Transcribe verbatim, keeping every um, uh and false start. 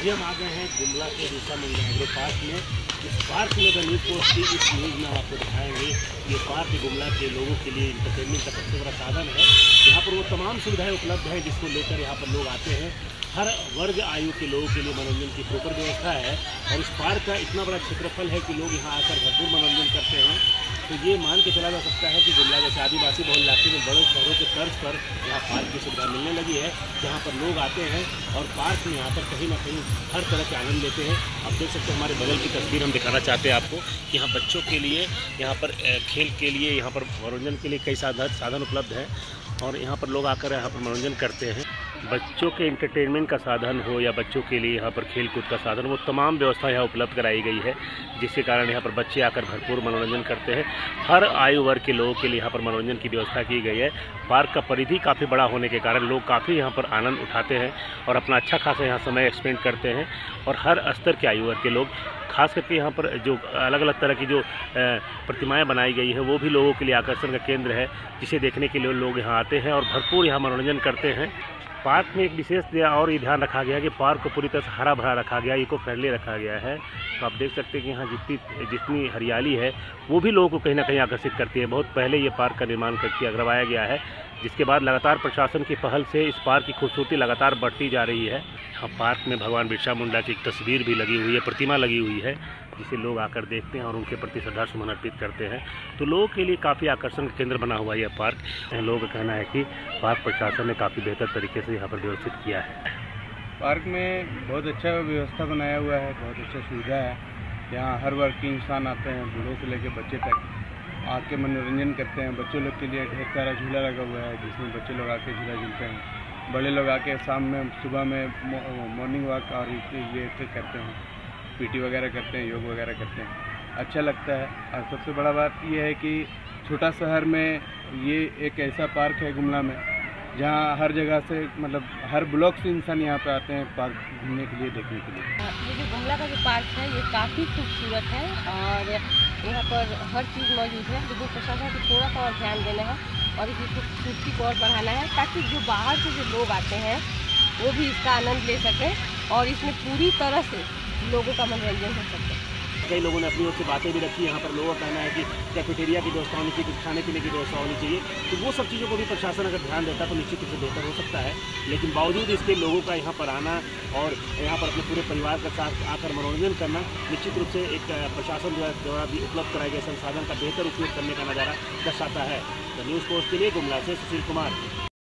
अभी हम आ गए हैं गुमला के बिरसा मुंडा एग्रो पार्क में। इस पार्क में अगर न्यूज़ पोस्ट की इस न्यूज़ में आपको दिखाएंगे। ये पार्क गुमला के लोगों के लिए इंटरटेनमेंट का सबसे बड़ा साधन है। यहाँ पर वो तमाम सुविधाएं उपलब्ध हैं जिसको लेकर यहाँ पर लोग आते हैं। हर वर्ग आयु के लोगों के लिए मनोरंजन की प्रॉपर व्यवस्था है और इस पार्क का इतना बड़ा क्षेत्रफल है कि लोग यहाँ आकर भरपूर मनोरंजन करते हैं। तो ये मान के चला जा सकता है कि गुमला जैसे आदिवासी बहुल इलाके में बड़े शहरों के तर्ज पर यहाँ पार्क की सुविधा मिलने लगी है, जहाँ पर लोग आते हैं और पार्क में आकर कहीं ना कहीं हर तरह के आनंद लेते हैं। आप देख सकते हैं हमारे बगल की तस्वीर हम दिखाना चाहते हैं आपको कि यहाँ बच्चों के लिए यहाँ पर खेल के लिए यहाँ पर मनोरंजन के लिए कई साधन साधन उपलब्ध हैं और यहाँ पर लोग आकर यहाँ पर मनोरंजन करते हैं। बच्चों के इंटरटेनमेंट का साधन हो या बच्चों के लिए यहाँ पर खेल कूद का साधन, वो तमाम व्यवस्था यहाँ उपलब्ध कराई गई है, जिसके कारण यहाँ पर बच्चे आकर भरपूर मनोरंजन करते हैं। हर आयु वर्ग के लोगों के लिए यहाँ पर मनोरंजन की व्यवस्था की गई है। पार्क का परिधि काफ़ी बड़ा होने के कारण लोग काफ़ी यहाँ पर आनंद उठाते हैं और अपना अच्छा खासा यहाँ समय एक्सपेंड करते हैं। और हर स्तर के आयु वर्ग के लोग, खास करके यहाँ पर जो अलग अलग तरह की जो प्रतिमाएं बनाई गई है वो भी लोगों के लिए आकर्षण का केंद्र है, जिसे देखने के लिए लोग यहाँ आते हैं और भरपूर यहाँ मनोरंजन करते हैं। पार्क में एक विशेष और ये ध्यान रखा गया है कि पार्क को पूरी तरह से हरा भरा रखा गया, इको फ्रेंडली रखा गया है। तो आप देख सकते हैं कि यहाँ जितनी जितनी हरियाली है वो भी लोगों को कहीं ना कहीं आकर्षित करती है। बहुत पहले ये पार्क का निर्माण किया करवाया गया है, जिसके बाद लगातार प्रशासन की पहल से इस पार्क की खूबसूरती लगातार बढ़ती जा रही है। यहाँ पार्क में भगवान बिरसा मुंडा की एक तस्वीर भी लगी हुई है, प्रतिमा लगी हुई है, जिसे लोग आकर देखते हैं और उनके प्रति श्रद्धा सुमन अर्पित करते हैं। तो लोगों के लिए काफ़ी आकर्षण का केंद्र बना हुआ है यह पार्क। लोगों का कहना है कि पार्क प्रशासन ने काफ़ी बेहतर तरीके से यहाँ पर व्यवस्थित किया है। पार्क में बहुत अच्छा व्यवस्था बनाया हुआ है, बहुत अच्छा सुविधा है। यहाँ हर वर्ग के इंसान आते हैं, बूढ़े से लेकर बच्चे तक आके मनोरंजन करते हैं। बच्चों लोग के लिए ढेर सारा झूला लगा हुआ है, जिसमें बच्चे लोग आके झूला झूलते हैं। बड़े लोग आके शाम में, सुबह में मॉर्निंग वॉक और ये करते हैं, पीटी वगैरह करते हैं, योग वगैरह करते हैं। अच्छा लगता है। और सबसे बड़ा बात यह है कि छोटा शहर में ये एक ऐसा पार्क है गुमला में, जहाँ हर जगह से, मतलब हर ब्लॉक से इंसान यहाँ पे आते हैं पार्क घूमने के लिए, देखने के लिए। ये जो गुमला का जो पार्क है ये काफ़ी खूबसूरत है और यहाँ पर हर चीज़ मौजूद है। जो प्रशासन को थोड़ा सा और ध्यान देना है और इसकी खूबसूरती को और बढ़ाना है, ताकि जो बाहर से जो लोग आते हैं वो भी इसका आनंद ले सकें और इसमें पूरी तरह से लोगों का मनोरंजन हो सकता है। कई लोगों ने अपनी ओर से बातें भी रखी। यहाँ पर लोगों का कहना है कि कैफेटेरिया की व्यवस्था होनी चाहिए, खाने पीने की व्यवस्था होनी चाहिए। तो वो सब चीज़ों को भी प्रशासन अगर ध्यान देता तो निश्चित रूप से बेहतर हो सकता है। लेकिन बावजूद इसके लोगों का यहाँ पर आना और यहाँ पर अपने पूरे परिवार के साथ आकर मनोरंजन करना निश्चित रूप से एक प्रशासन द्वारा भी उपलब्ध कराए गए संसाधन का बेहतर उपयोग करने का नज़ारा दर्शाता है। द न्यूज़ पोस्ट के लिए गुमला से सुशील कुमार।